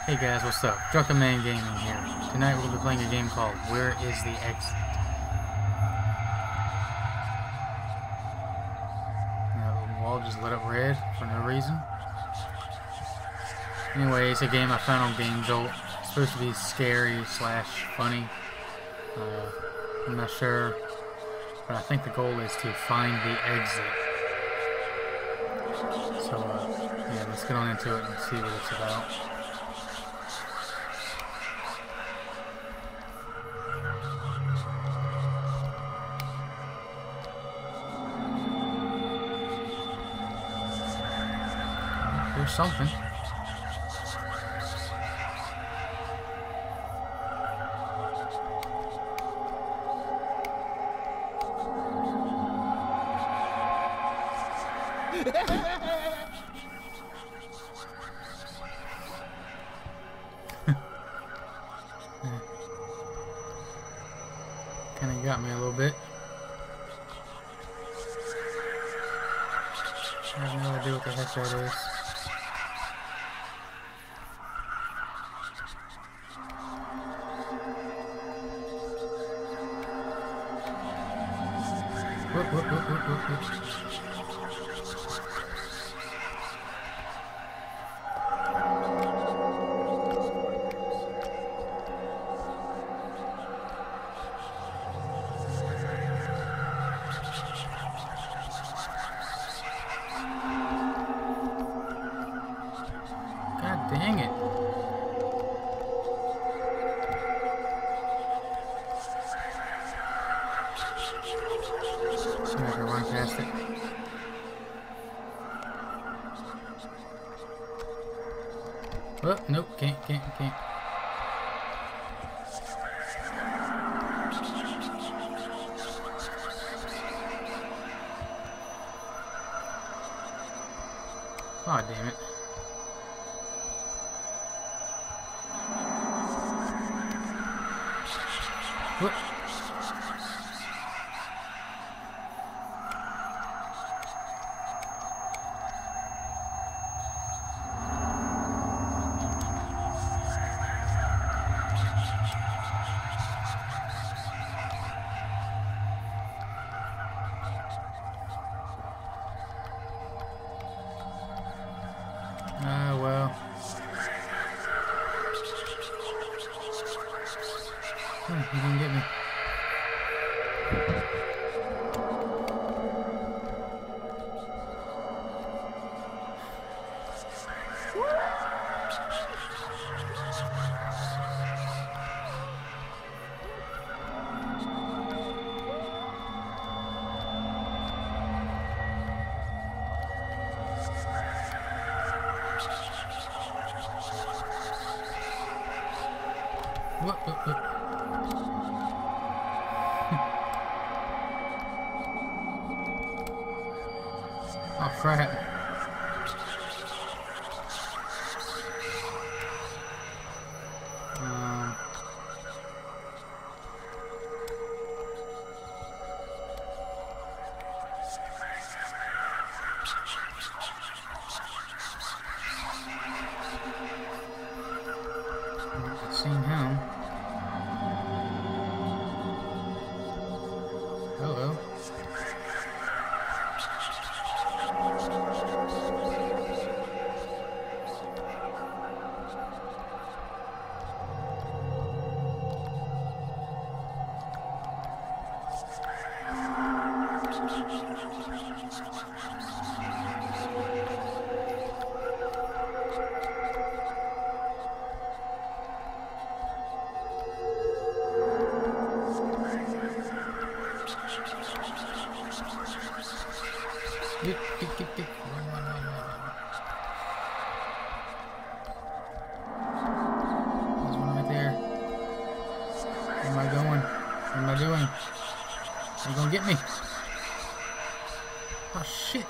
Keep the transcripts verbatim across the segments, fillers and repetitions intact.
Hey guys, what's up? Druckerman Gaming here. Tonight we're going to be playing a game called Where is the Exit? Now, the wall just lit up red for no reason. Anyway, it's a game I found on Game Jolt. It's supposed to be scary slash funny. Uh, I'm not sure, but I think the goal is to find the exit. So, uh, yeah, let's get on into it and see what it's about. There's something. Kind of got me a little bit. I have no idea what the heck that is. Whoop, whoop, whoop, whoop, whoop, whoop. God dang it. See if I can run past it. Oh, nope, can't, can't, can't. Aw, damn it. Whoop. Ah, uh, well. Hmm, you didn't get me. Whoop, whoop, whoop. Oh crap. Um. I've seen him. Hello. Get, get, get, get. Run, run, run, run, run. There's one right there. Where am I going? What am I doing? Are you gonna get me? Oh shit.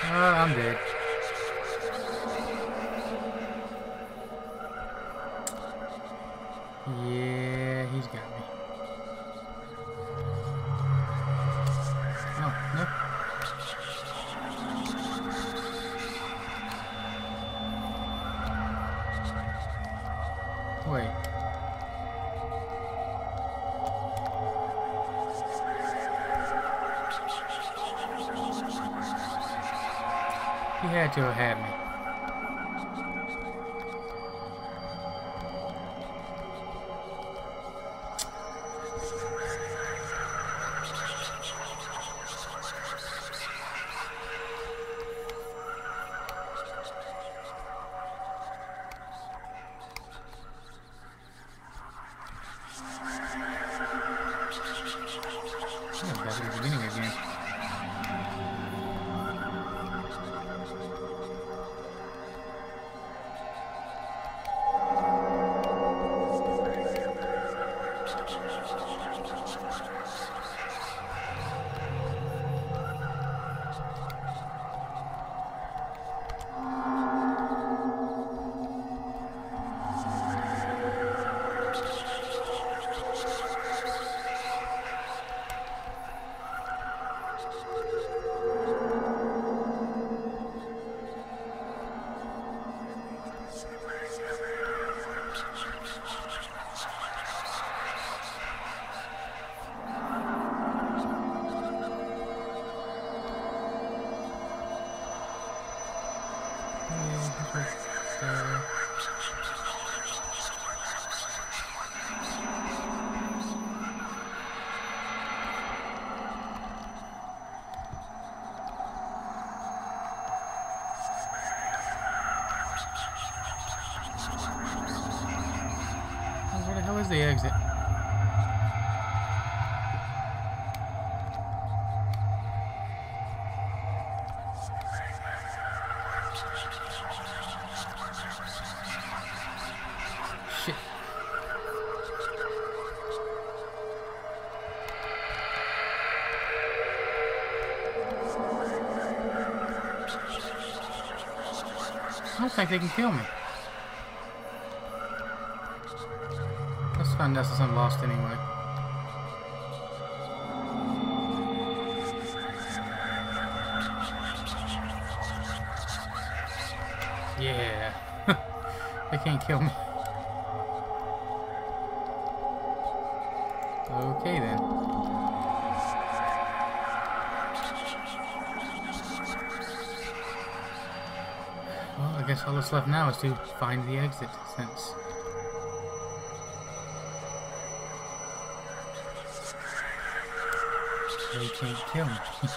Uh, I'm dead. Yeah, he's got me. Oh, nope. Wait. He had to have had me. Oh, back at the beginning again. Where the hell is the exit? Shit. I don't think they can kill me. Let's find out since I'm lost anyway. Yeah. They can't kill me. Okay then. Well, I guess all that's left now is to find the exit, since they can't kill me.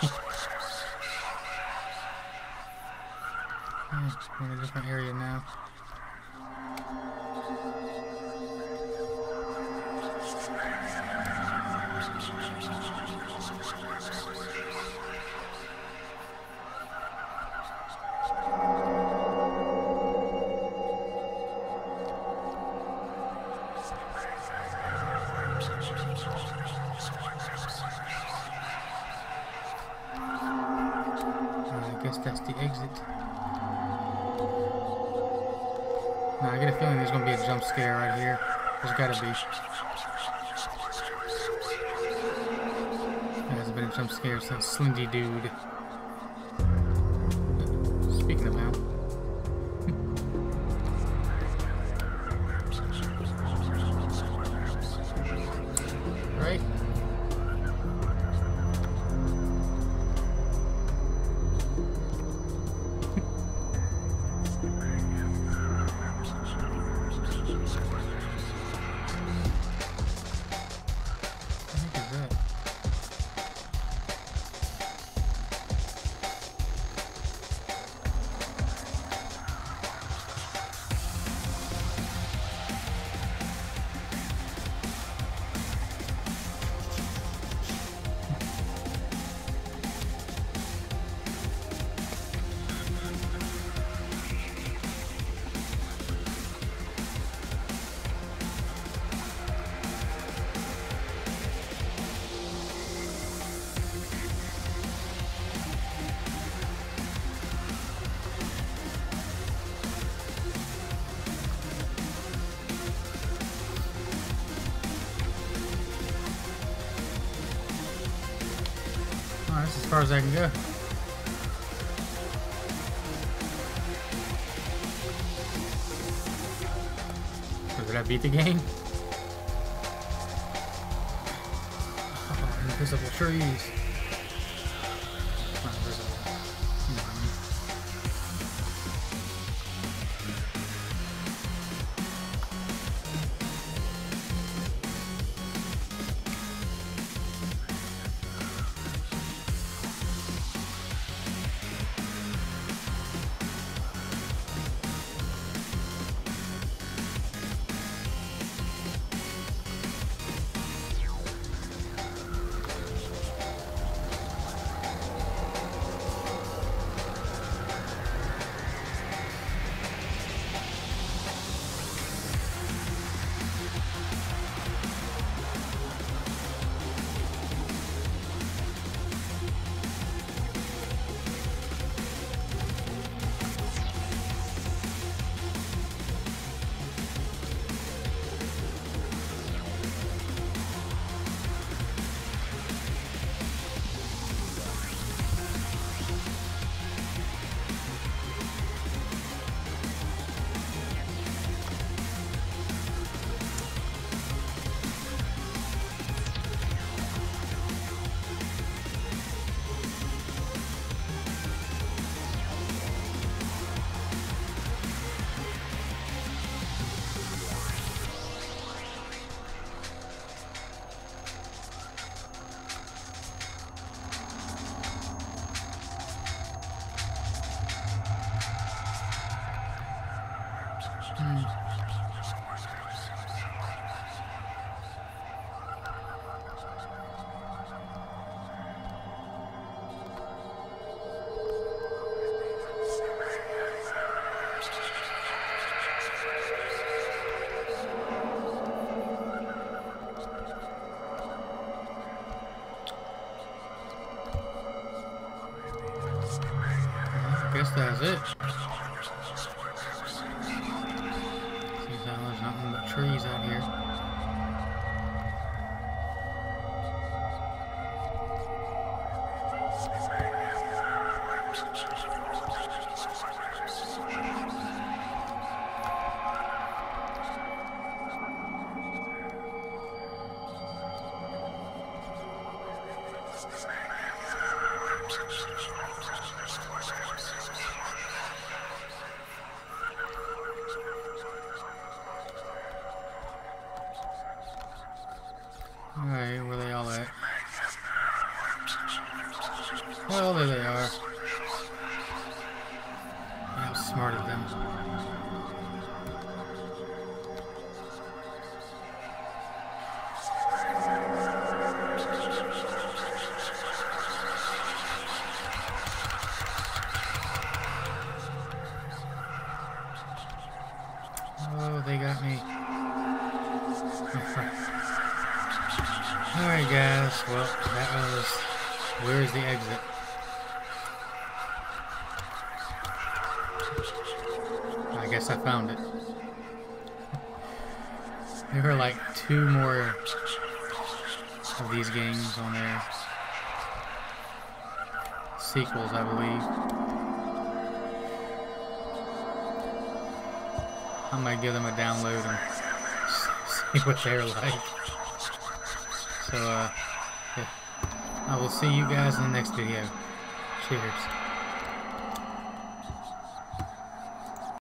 Yeah, we're in a different area now. I guess that's the exit. Now I get a feeling there's gonna be a jump scare right here. There's gotta be. There hasn't been a jump scare since Slindy Dude. Speaking of him. Right? that's as far as I can go. So did I beat the game? Oh, invisible trees. Not invisible. You know what I mean. Hmm. I guess that's it. Seems like there's nothing but trees out here. Alright, where they all at? Well, there they are. I outsmarted them. Oh, they got me. Alright guys, well, that was, where's the exit? I guess I found it. There are like two more of these games on there. Sequels, I believe. I might give them a download and see what they're like. So, uh, yeah. I will see you guys in the next video. Cheers.